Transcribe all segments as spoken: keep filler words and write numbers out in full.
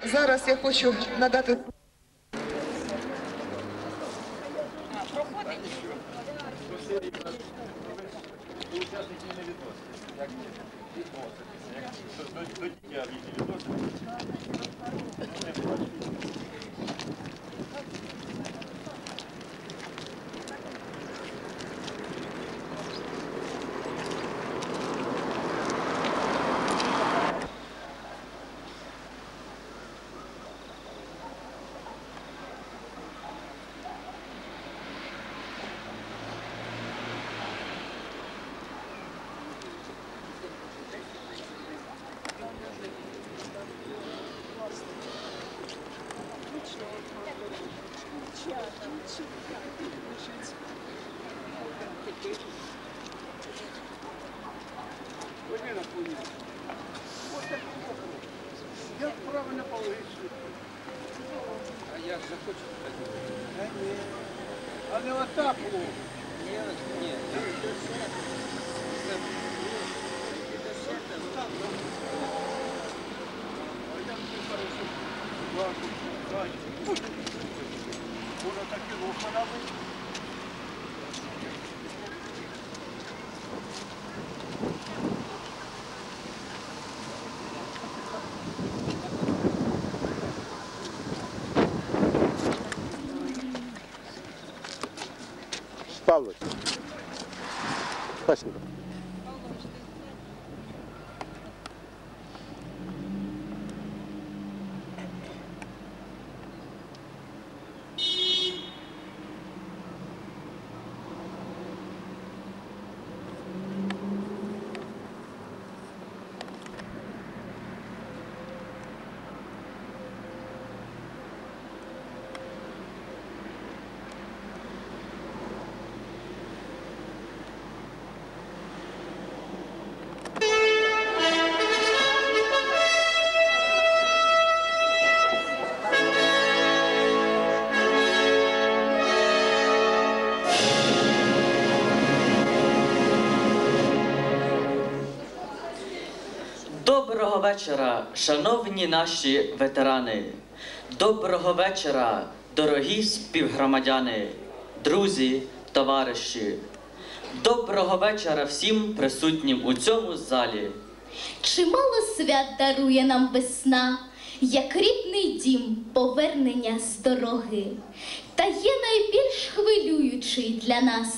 Зараз я хочу надати... Я правильно положив. А як захочу? А не отак було. Ні, ні. Воно таке лохана буде. Павлович. Спасибо. Доброго вечора, шановні наші ветерани! Доброго вечора, дорогі співгромадяни, друзі, товариші! Доброго вечора всім присутнім у цьому залі! Чимало свят дарує нам весна, як рідний дім повернення з дороги. Та є найбільш хвилюючий для нас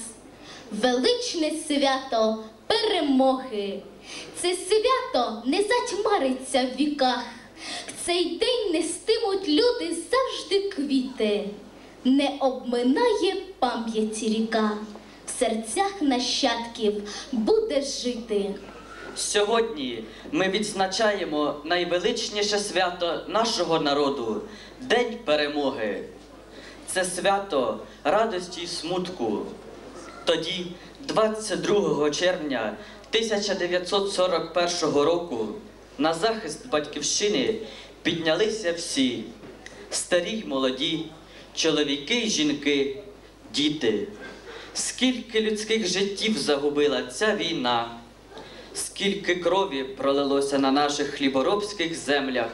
величне свято перемоги. Це свято не затьмариться в віках, в цей день нестимуть люди завжди квіти. Не обминає пам'яті ріка, в серцях нащадків буде жити. Сьогодні ми відзначаємо найвеличніше свято нашого народу – День перемоги. Це свято радості й смутку. Тоді, двадцять другого червня тисяча дев'ятсот сорок першого року, на захист Батьківщини піднялися всі – старі й молоді, чоловіки й жінки, діти. Скільки людських життів загубила ця війна, скільки крові пролилося на наших хліборобських землях,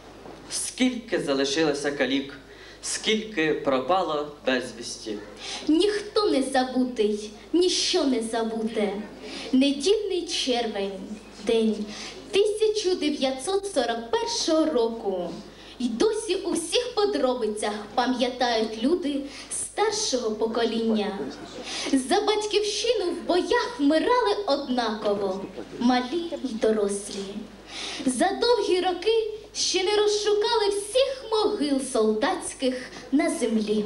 скільки залишилося калік, скільки пропало безвісті. Ніхто не забутий, ніщо не забуте. Недільний червень, день тисяча дев'ятсот сорок першого року. І досі у всіх подробицях пам'ятають люди старшого покоління. За батьківщину в боях вмирали однаково, малі й дорослі. За довгі роки ще не розшукали всіх могил солдатських на землі.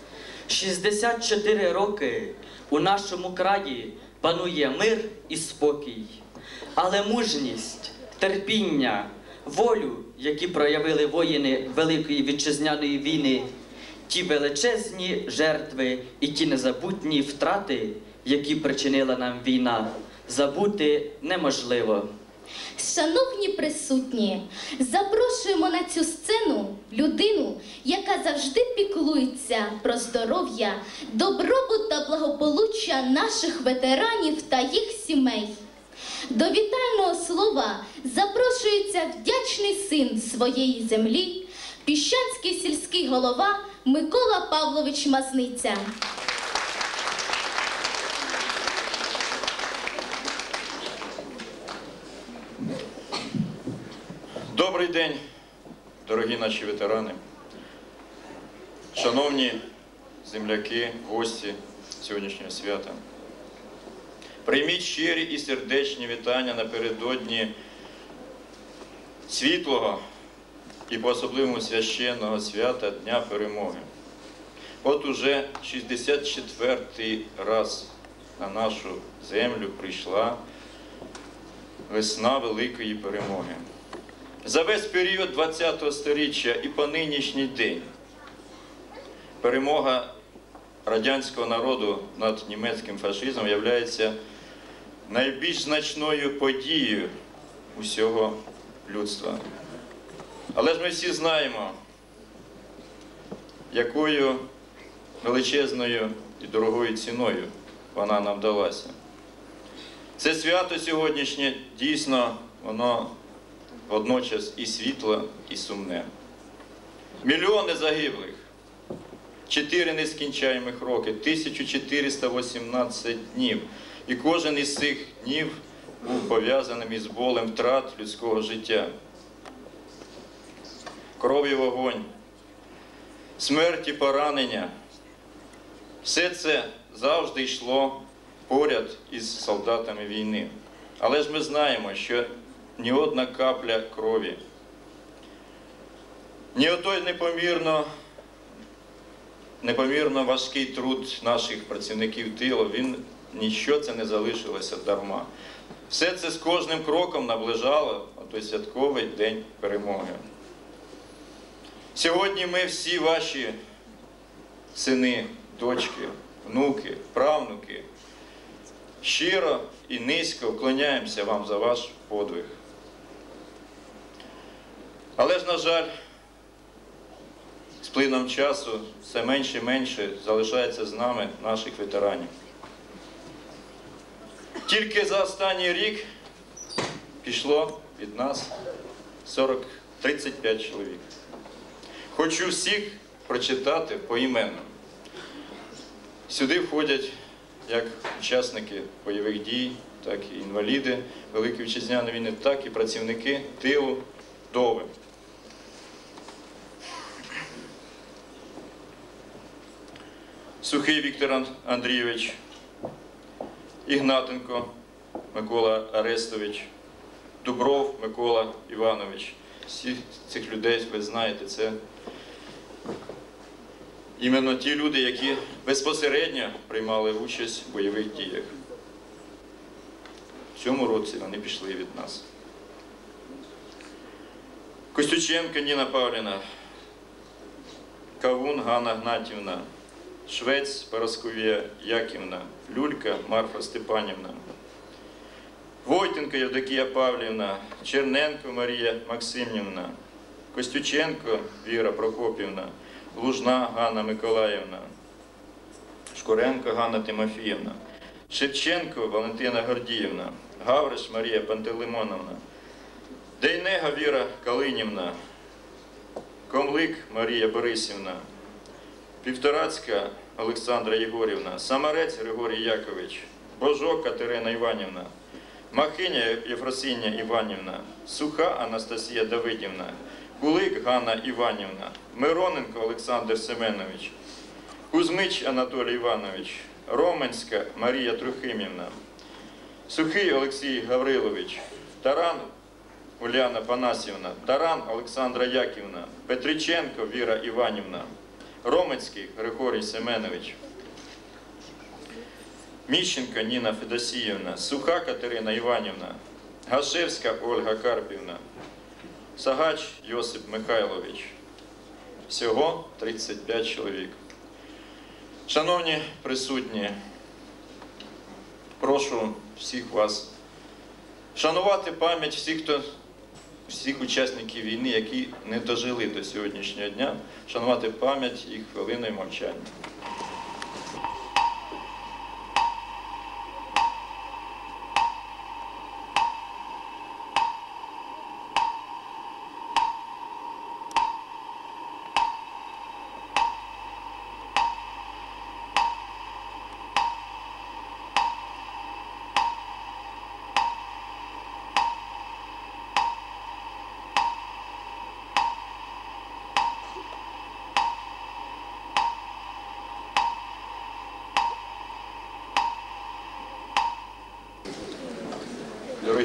шістдесят чотири роки у нашому краї панує мир і спокій. Але мужність, терпіння, волю, які проявили воїни Великої Вітчизняної війни, ті величезні жертви і ті незабутні втрати, які причинила нам війна, забути неможливо. Шановні присутні, запрошуємо на цю сцену людину, яка завжди піклується про здоров'я, добробут та благополуччя наших ветеранів та їх сімей. До вітального слова запрошується вдячний син своєї землі, Піщанський сільський голова Микола Павлович Мазниця. Добрий день, дорогі наші ветерани, шановні земляки, гості сьогоднішнього свята. Прийміть щирі і сердечні вітання напередодні світлого і по-особливому священного свята Дня Перемоги. От уже шістдесят четвертий раз на нашу землю прийшла весна Великої Перемоги. За весь період ХХ сторіччя і по нинішній день перемога радянського народу над німецьким фашизмом є найбільш значною подією усього людства. Але ж ми всі знаємо, якою величезною і дорогою ціною вона нам далася. Це свято сьогоднішнє дійсно, воно водночас і світле, і сумне. Мільйони загиблих, чотири нескінчаємих роки, тисяча чотириста вісімнадцять днів. І кожен із цих днів був пов'язаним із болем втрат людського життя. Кров і вогонь, смерть і поранення – все це завжди йшло поряд із солдатами війни. Але ж ми знаємо, що ні одна капля крові, ні отой непомірно, непомірно важкий труд наших працівників тилу, він, ніщо це не залишилося дарма. Все це з кожним кроком наближало той святковий День Перемоги. Сьогодні ми всі ваші сини, дочки, внуки, правнуки щиро і низько вклоняємося вам за ваш подвиг. Але ж, на жаль, з плином часу все менше і менше залишається з нами наших ветеранів. Тільки за останній рік пішло від нас сорок, тридцять п'ять чоловік. Хочу всіх прочитати поіменно. Сюди входять як учасники бойових дій, так і інваліди Великої Вітчизняної війни, так і працівники тилу, вдови. Сухий Віктор Андрійович, Ігнатенко Микола Арестович, Дубров Микола Іванович. Всіх цих людей, ви знаєте, це іменно ті люди, які безпосередньо приймали участь в бойових діях. В цьому році вони пішли від нас. Костюченко Ніна Павлівна, Кавун Ганна Гнатівна, Швець Парасковія Яківна, Люлька Марфа Степанівна, Войтенко Євдокія Павлівна, Черненко Марія Максимівна, Костюченко Віра Прокопівна, Лужна Ганна Миколаївна, Шкуренко Ганна Тимофіївна, Шевченко Валентина Гордіївна, Гавриш Марія Пантелеймоновна, Дейнега Віра Калинівна, Комлик Марія Борисівна, Півторацька Олександра Єгорівна, Самарець Григорій Якович, Божок Катерина Іванівна, Махиня Єфросинія Іванівна, Суха Анастасія Давидівна, Кулик Ганна Іванівна, Мироненко Олександр Семенович, Кузьмич Анатолій Іванович, Роменська Марія Трохимівна, Сухий Олексій Гаврилович, Таран Уляна Панасівна, Таран Олександра Яківна, Петриченко Віра Іванівна, Роменський Григорій Семенович, Міщенко Ніна Федосіївна, Суха Катерина Іванівна, Гашевська Ольга Карпівна, Сагач Йосип Михайлович. Всього тридцять п'ять чоловік. Шановні присутні, прошу всіх вас шанувати пам'ять всіх, хто, всіх учасників війни, які не дожили до сьогоднішнього дня, шанувати пам'ять їх хвилиною мовчання.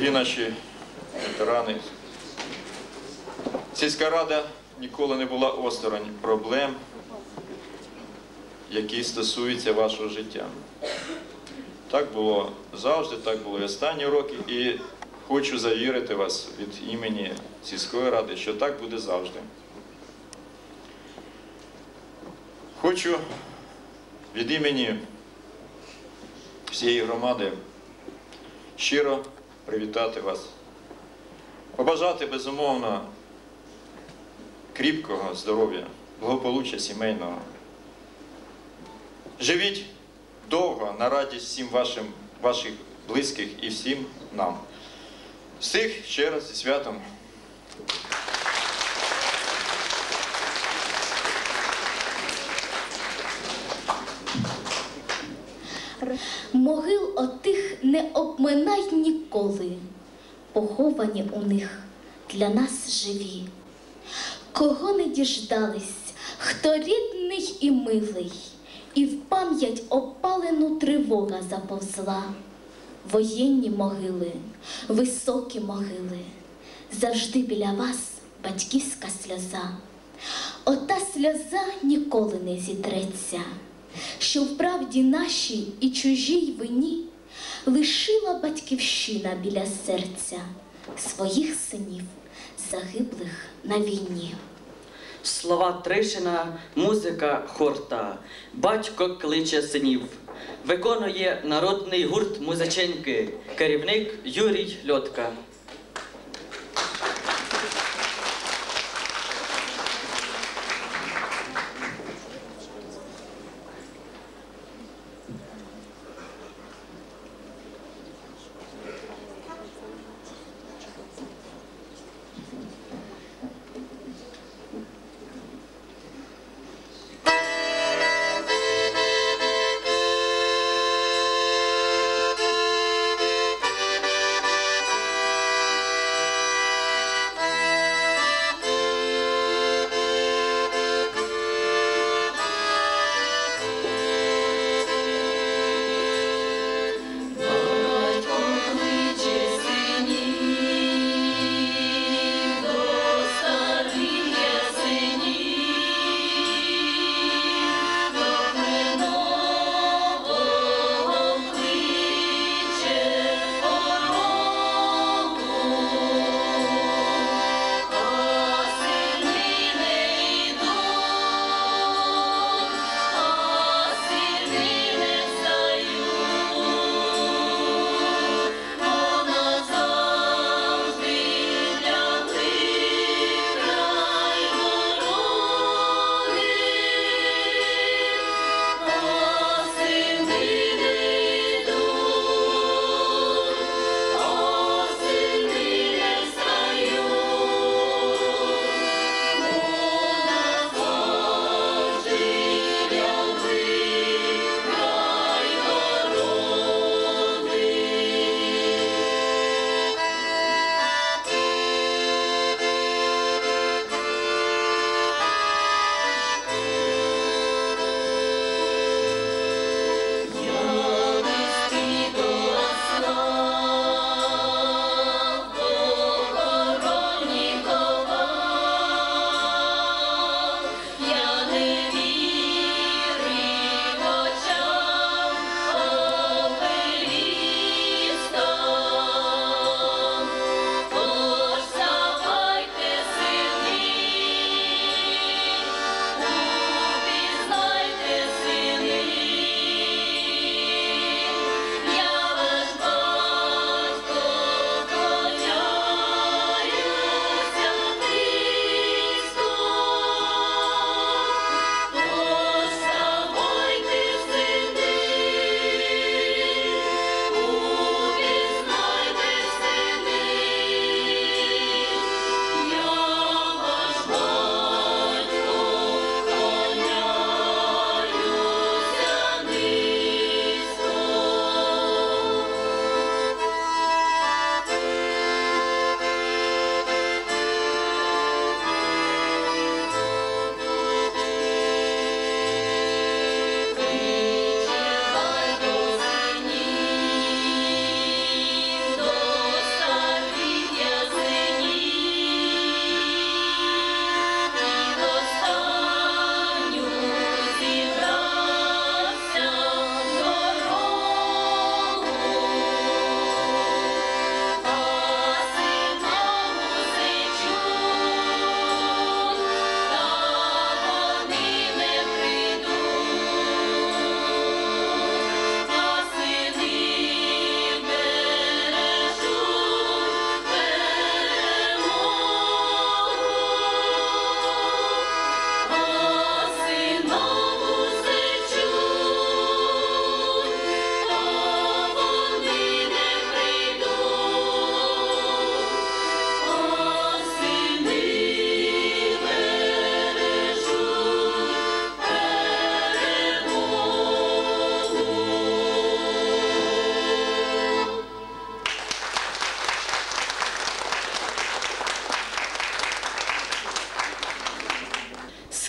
дорогі наші ветерани, сільська рада ніколи не була осторонь проблем, які стосуються вашого життя. Так було завжди, так було і останні роки, і хочу завірити вас від імені сільської ради, що так буде завжди. Хочу від імені всієї громади щиро привітати вас, побажати, безумовно, кріпкого здоров'я, благополуччя сімейного. Живіть довго на радість всім вашим, ваших близьких і всім нам. Всіх ще раз зі святом. Могил отих не обминай ніколи, поховані у них для нас живі. Кого не діждались, хто рідний і милий, і в пам'ять опалену тривога заповзла. Воєнні могили, високі могили, завжди біля вас батьківська сльоза. Ота сльоза ніколи не зітреться, що в правді нашій і чужій вині лишила батьківщина біля серця своїх синів, загиблих на війні. Слова Тришина, музика хорта, батько кличе синів. Виконує народний гурт музиченьки, керівник Юрій Льотка.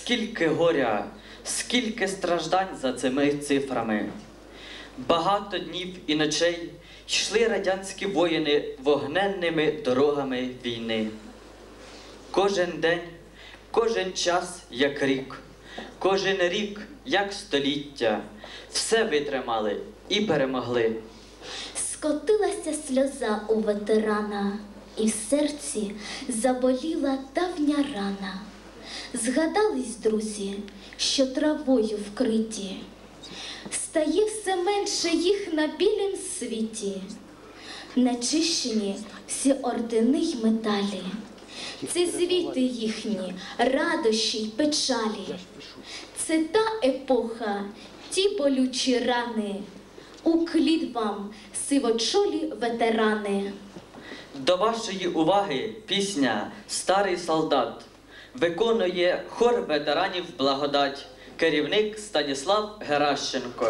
скільки горя, скільки страждань за цими цифрами. Багато днів і ночей йшли радянські воїни вогненними дорогами війни. Кожен день, кожен час, як рік, кожен рік, як століття, все витримали і перемогли. Скотилася сльоза у ветерана, і в серці заболіла давня рана. Згадались, друзі, що травою вкриті, стає все менше їх на білім світі. Начищені всі ордени й медалі, це звіти їхні, радощі й печалі. Це та епоха, ті болючі рани, уклін вам, сивочолі ветерани. До вашої уваги пісня «Старий солдат» виконує хор ветеранів «Благодать», керівник Станіслав Геращенко.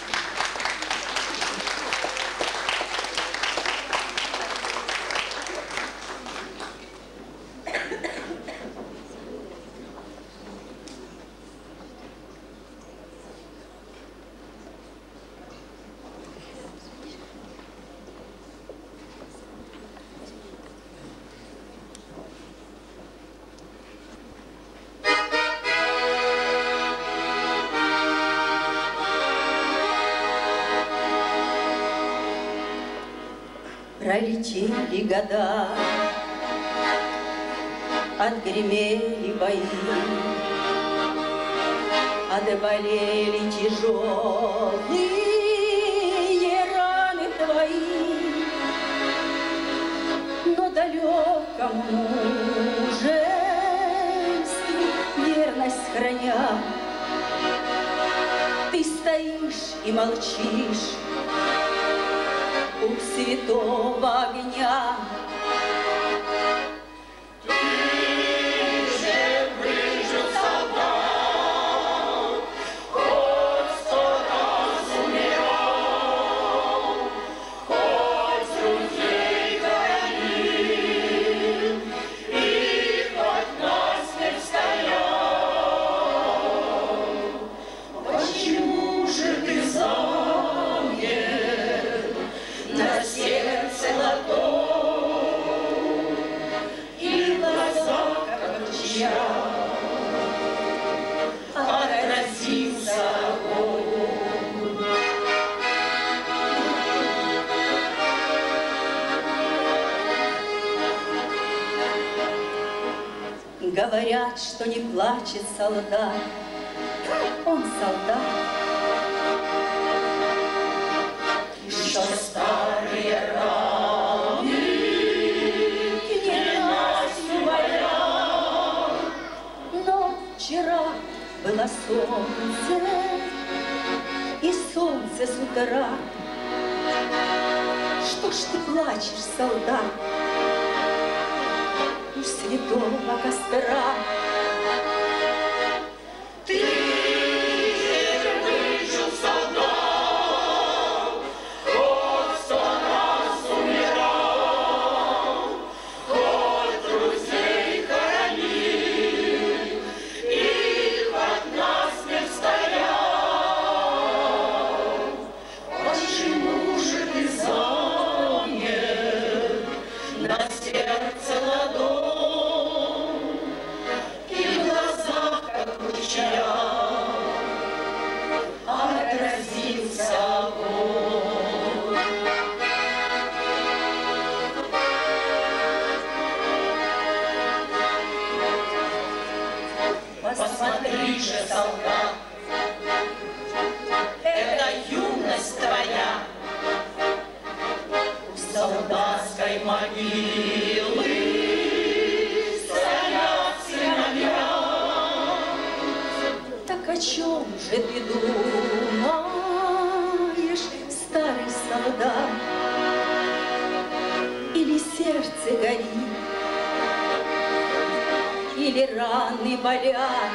Пролетели года, отгремели бои, отболели тяжелые раны твои. Но далекому мужеству верность храня, ты стоишь и молчишь у святого огня. Ты же выжил, солдат, хоть сто раз умирал, хоть друзей хоронил, и хоть насмерть стоял. Почему же ты замер на сердце ладонь и в глазах, как ручья, отразился огонь? Говорят, что не плачет солдат, он солдат, что старые раны ненастью болят. Но вчера было солнце, и солнце с утра. Что ж ты плачешь, солдат, у святого костра? Ты же выжил, солдат, хоть сто раз умирал, хоть друзей хоронил, и хоть насмерть стоял. Почему же ты замер на сердце ладонь и в глазах, как ручья, отразился огонь? Посмотри же, солдат, это юность твоя, у солдатской могилы стоят сыновья. Так о чем же ты думаешь, старый солдат? Или сердце горит, или раны болят?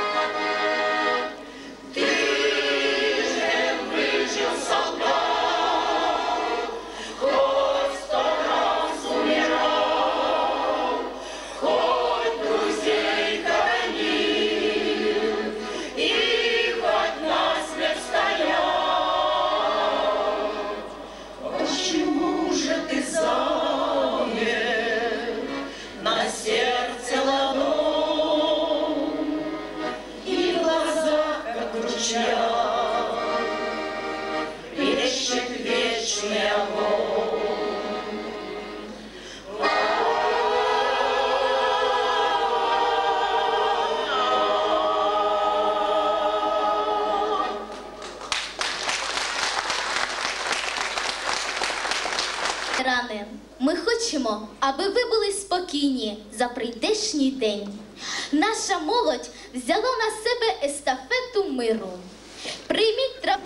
Ты же выжил, солдат, хоть сто раз умирал, хоть друзей хоронил, хочемо, аби ви були спокійні за прийдешній день. Наша молодь взяла на себе естафету миру. Прийміть трап...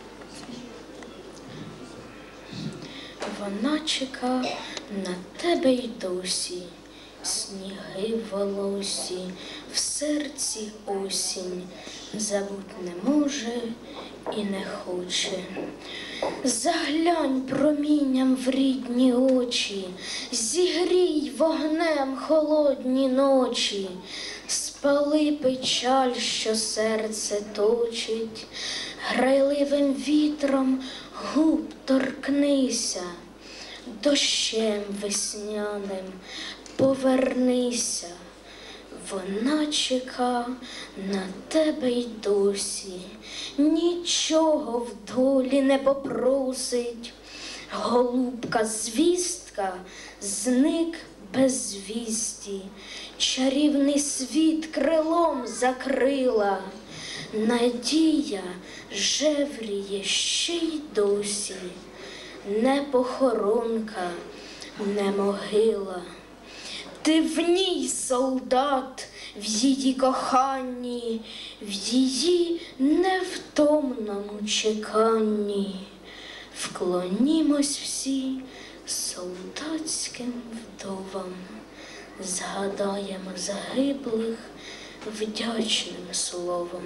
Вона чека на тебе й досі, сніги в волосі, в серці осінь, забуть не може і не хоче. Заглянь промінням в рідні очі, зігрій вогнем холодні ночі, спали печаль, що серце точить, грайливим вітром губ торкнися, дощем весняним повернися. Вона чека на тебе й досі, нічого в долі не попросить. Голубка звістка зник без звісті, чарівний світ крилом закрила. Надія жевріє ще й досі, не похоронка, не могила. Ти в ній, солдат, в її коханні, в її невтомному чеканні. Вклонімось всі солдатським вдовам, згадаємо загиблих вдячним словом.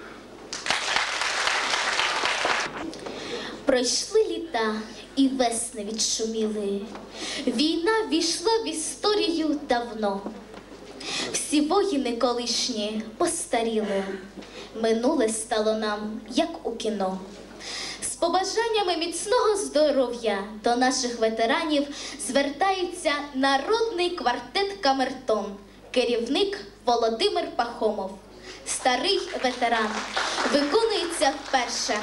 Пройшли літа і весни відшуміли. Війна війшла в історію давно. Всі воїни колишні постаріли. Минуле стало нам, як у кіно. З побажаннями міцного здоров'я до наших ветеранів звертається народний квартет «Камертон», керівник Володимир Пахомов. Старий ветеран. Виконується вперше.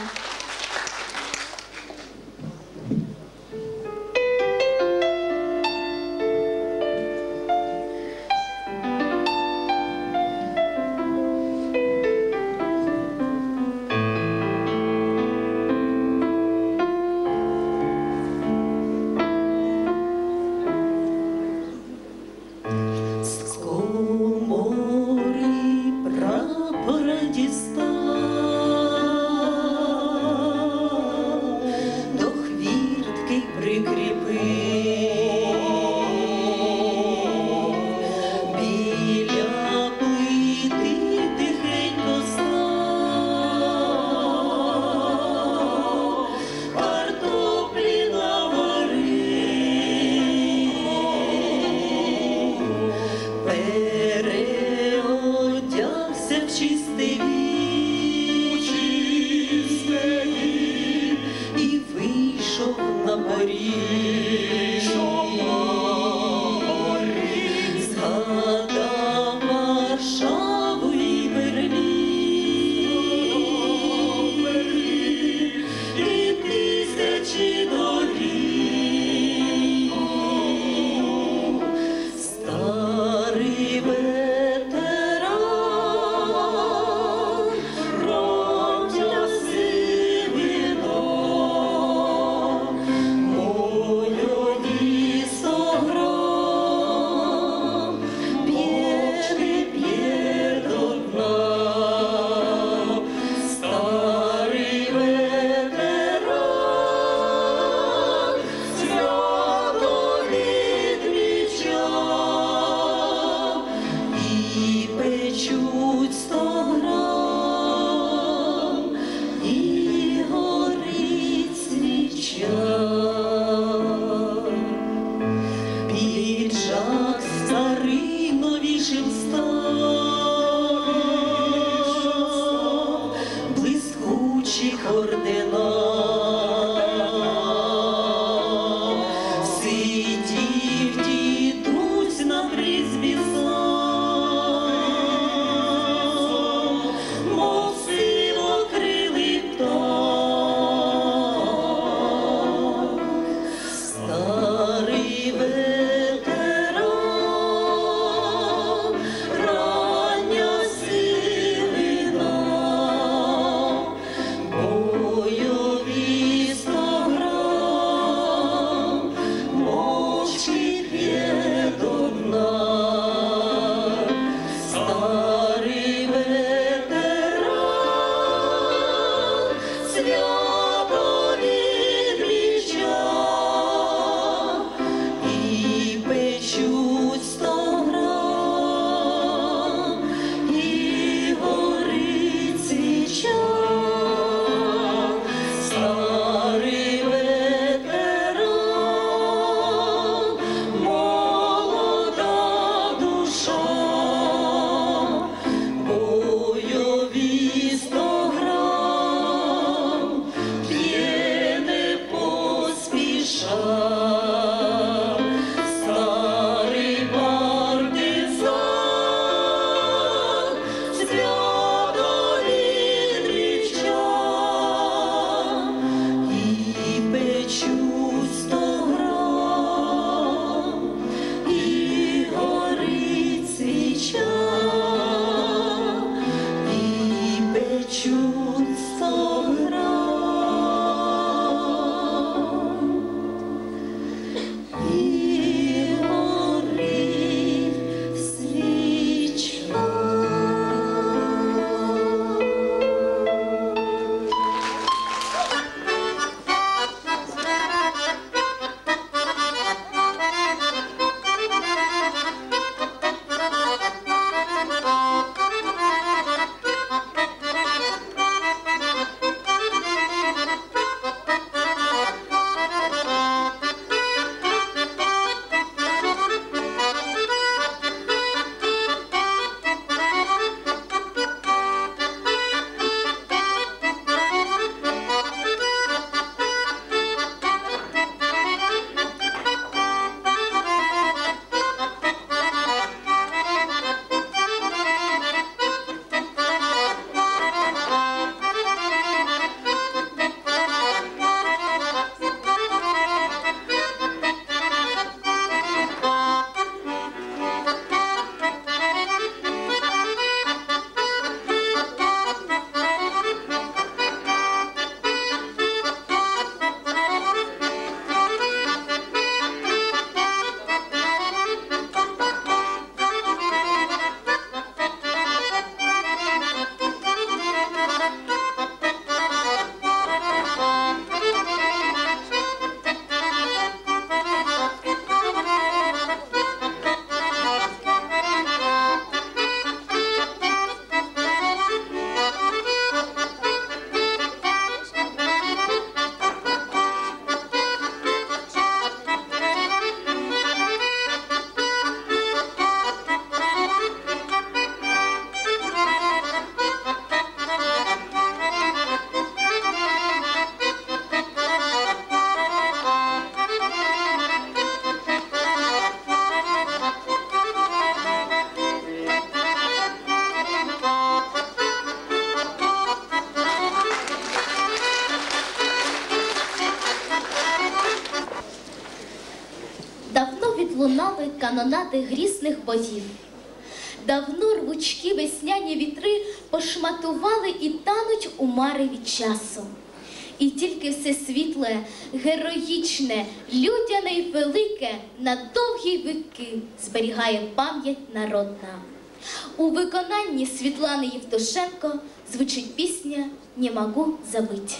канонади грізних боїв. Давно рвучкі весняні вітри пошматували і тануть у мареві часу. І тільки все світле, героїчне, людяне й велике на довгі віки зберігає пам'ять народна. У виконанні Світлани Євтушенко звучить пісня «Не могу забыть».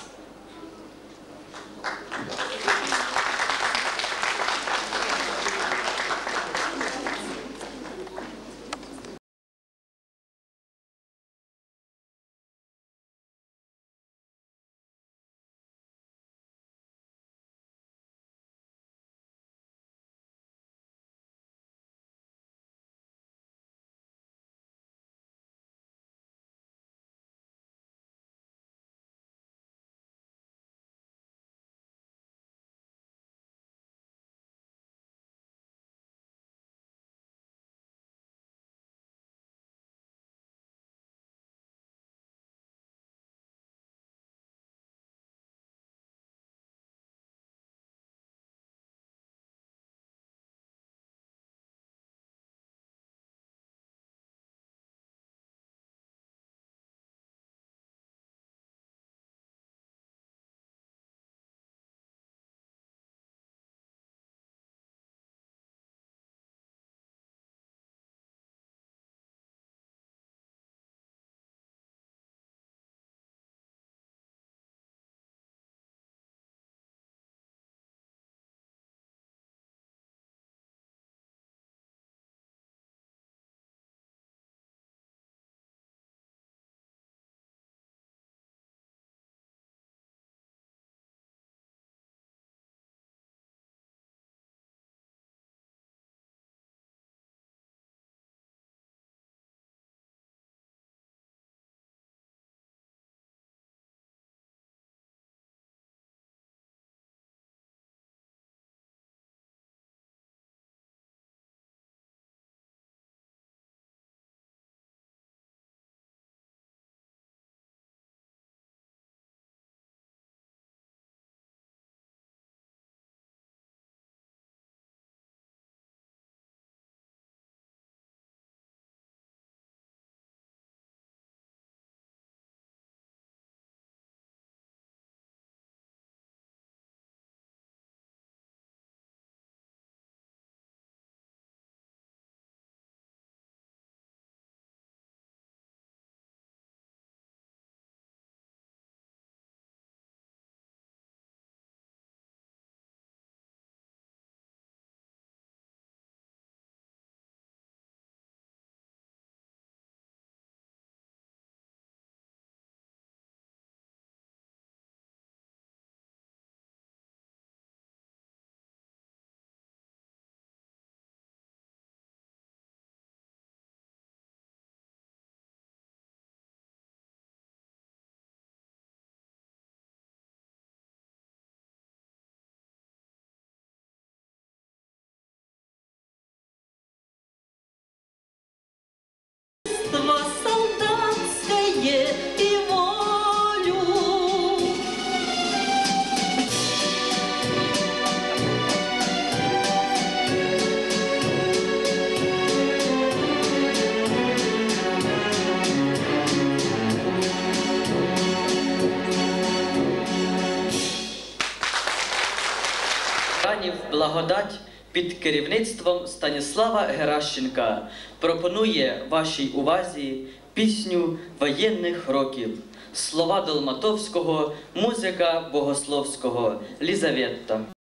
Солдатское и волю. Ранів «Благодать» під керівництвом Станіслава Геращенка пропонує вашій увазі пісню воєнних років. Слова Долматовського, музика Богословського. Лізаветта.